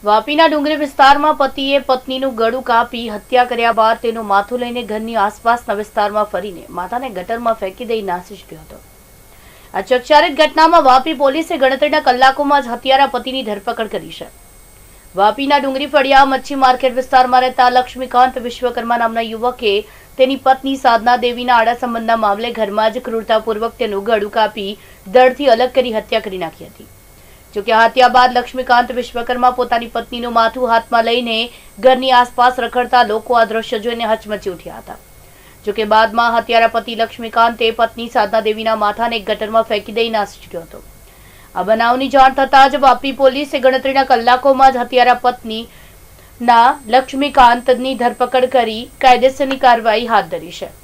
વાપીના ડુંગરી વિસ્તારમાં પતિએ પત્નીનું ગળું કાપી હત્યા કર્યા બાદ તેનું માથું લઈને ઘરની આસપાસના વિસ્તારમાં ફરીને માથાને ગટરમાં ફેંકી દઈ નાસી છૂટ્યો હતો। આ ચકચારિત ઘટનામાં વાપી પોલીસે ગણતરીના કલાકોમાં જ હત્યારા પતિની ધરપકડ કરી છે। વાપીના ડુંગરી ફળિયા મચ્છી માર્કેટ વિસ્તારમાં રહેતા લક્ષ્મીકાંત વિશ્વકર્મા નામના યુવકે તેની પત્ની સાધના દેવીના આડા સંબંધના મામલે ઘરમાં જ ક્રૂરતાપૂર્વક તેનું ગળું કાપી ધડથી અલગ કરી હત્યા કરી નાખી હતી। જોકે હત્યા બાદ લક્ષ્મીકાંત વિશ્વકર્મા પોતાની પત્નીનું માથું હાથમાં લઈને ઘરની આસપાસ રખડતા લોકો આ દ્રશ્ય જોઈને હચમચી ઉઠ્યા હતા। જોકે બાદમાં હત્યારા પતિ લક્ષ્મીકાંતે પત્ની સાધના દેવીના માથાને ગટરમાં ફેંકી દઈ નાસી છૂટ્યો હતો। આ બનાવની જાણ થતાં જ વાપી પોલીસે ગણતરીના કલાકોમાં જ હત્યારા પત્નીના લક્ષ્મીકાંતની ધરપકડ કરી કાયદેસરની કાર્યવાહી હાથ ધરી છે।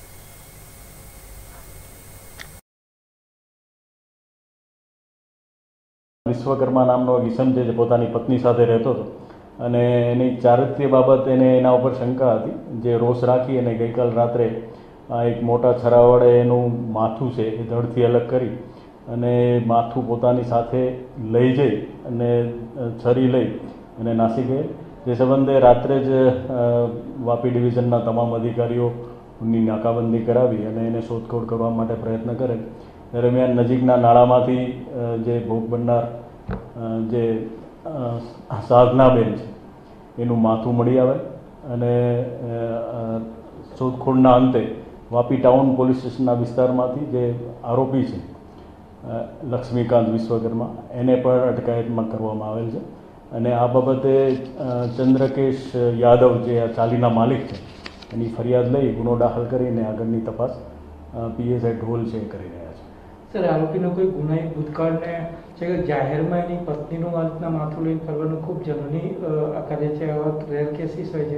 વિશ્વકર્મા નામનો કિસમ છે જે પોતાની પત્ની સાથે રહેતો હતો અને એની ચારિત્ર્ય બાબત એને એના ઉપર શંકા હતી, જે રોષ રાખી અને ગઈકાલ રાત્રે એક મોટા છરા વડે એનું માથું છે એ ધડથી અલગ કરી અને માથું પોતાની સાથે લઈ જઈ અને છરી લઈ અને નાસી ગઈ। જે સંબંધે રાત્રે જ વાપી ડિવિઝનના તમામ અધિકારીઓની નાકાબંધી કરાવી અને એને શોધખોળ કરવા માટે પ્રયત્ન કરે। દરમિયાન નજીકના નાળામાંથી જે ભોગ બનનાર જે સાધનાબેન છે એનું માથું મળી આવે અને શોધખોળના અંતે વાપી ટાઉન પોલીસ સ્ટેશનના વિસ્તારમાંથી જે આરોપી છે લક્ષ્મીકાંત વિશ્વકર્મા એને પણ અટકાયતમાં કરવામાં આવેલ છે અને આ બાબતે ચંદ્રકેશ યાદવ જે આ ચાલીના માલિક છે એની ફરિયાદ લઈ ગુનો દાખલ કરીને આગળની તપાસ પીએસઆઈ ઢોલ છે કરી રહ્યા છે। સર, આરોપીનો કોઈ ગુનાહિત ભૂતકાળને છે કે જાહેરમાં એની પત્નીનું આ રીતના માથું લઈને ફરવાનું ખૂબ જનની કરે છે, આવા રેર કેસીસ હોય છે?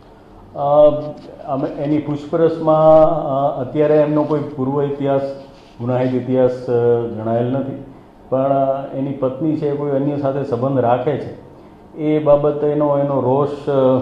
અમે એની પૂછપરછમાં અત્યારે એમનો કોઈ પૂર્વ ઇતિહાસ ગુનાહિત ઇતિહાસ જણાયેલ નથી, પણ એની પત્ની છે કોઈ અન્ય સાથે સંબંધ રાખે છે એ બાબતે એનો રોષ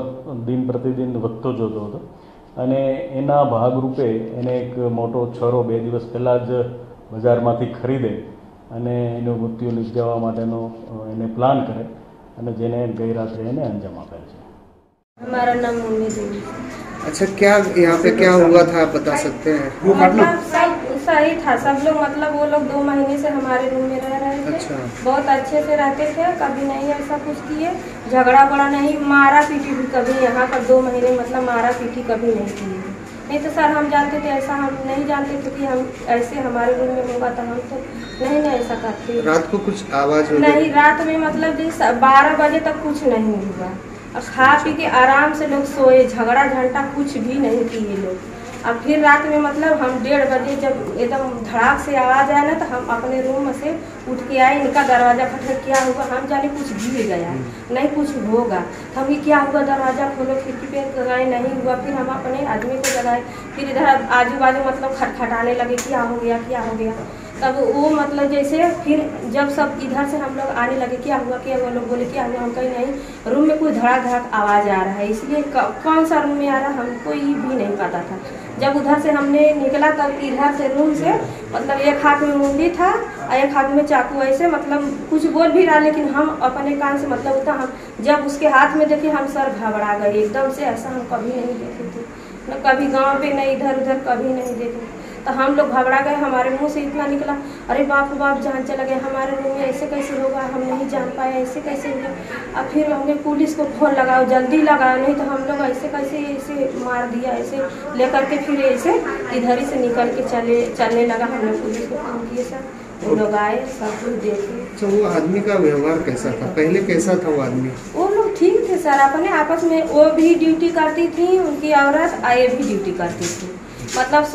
દિન પ્રતિદિન વધતો જતો હતો અને એના ભાગરૂપે એને એક મોટો છરો 2 દિવસ પહેલાં જ બજારમાંથી ખરીદે અને એનું મૃત્યુ નિપજાવવા માટેનો એને પ્લાન કરે અને જેને ગઈ રાત્રે એને અંજામ આપેલ છે। हमारा नाम मम्मी देवी। अच्छा, क्या यहाँ पे क्या हुआ था, आप बता सकते हैं? मतलब सब सही था, सब लोग मतलब वो लोग 2 महीने से हमारे रूम में रह रहे थे। अच्छा। बहुत अच्छे से रहते थे, कभी नहीं ऐसा कुछ किए, झगड़ा बड़ा नहीं, मारा पीटी भी कभी यहाँ पर 2 महीने मतलब मारा पीटी कभी नहीं की। नहीं तो सर हम जानते थे, ऐसा हम नहीं जानते थे कि हम ऐसे हमारे रूम में होगा, तो हम तो नहीं ऐसा करते। रात को कुछ आवाज नहीं, रात में मतलब 12 बजे तक कुछ नहीं हुआ और खा पी के आराम से लोग सोए, झगड़ा घंटा कुछ भी नहीं किए लोग। अब फिर रात में मतलब हम 1:30 बजे जब एकदम धड़ाक से आवाज़ आया ना, तो हम अपने रूम से उठ के आए, इनका दरवाज़ा खटखट, क्या हुआ, हम जाने कुछ गिर गया, नहीं कुछ होगा, तो हम क्या हुआ, दरवाज़ा खोलो, खिड़की पे लगाए, नहीं हुआ। फिर हम अपने आदमी को जगाए, फिर इधर आजू बाजू मतलब खटखटाने लगे, क्या हो गया क्या हो गया। तब वो मतलब जैसे फिर जब सब इधर से हम लोग आने लगे, क्या हुआ क्या हुआ, लोग बोले क्या हुआ, हम कहीं नहीं, रूम में कोई धड़ाक धड़ाक आवाज़ आ रहा है, इसलिए कौन सा रूम में आ रहा हमको ये भी नहीं पता था। जब उधर से हमने निकला तब इधर से रूम से मतलब एक हाथ में मुंडी था और एक हाथ में चाकू, ऐसे मतलब कुछ बोल भी रहा, लेकिन हम अपने कान से मतलब उतना हम जब उसके हाथ में देखे हम सर घबरा गए एकदम से, ऐसा हम कभी नहीं देखे थे, न कभी गाँव पे न इधर उधर कभी नहीं देखे। तो हम लोग घबरा गए, हमारे मुंह से इतना निकला, अरे बाप रे बाप, जान चला गया, हमारे रूम में ऐसे कैसे होगा, हम नहीं जान पाए, ऐसे कैसे हुआ। अब फिर हमने पुलिस को फोन लगाओ, जल्दी लगाओ, नहीं तो हम लोग ऐसे कैसे ऐसे मार दिया, ऐसे लेकर के फिर ऐसे इधर ही से निकल के चलने लगा। हमने पुलिस को फोन किए सर, वो लोग आए, सब कुछ देखे। अच्छा, वो आदमी का व्यवहार कैसा था, पहले कैसा था वो आदमी? वो लोग ठीक थे सर, अपने आपस में, वो भी ड्यूटी करती थी, उनकी औरत ये भी ड्यूटी करती थी। मतलब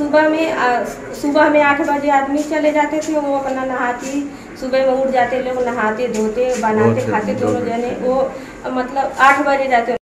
सुबह में 8 बजे आदमी चले जाते थे, वो अपना नहाती, सुबह में उठ जाते लोग, नहाते धोते बनाते खाते दोनों जने, वो मतलब 8 बजे जाते।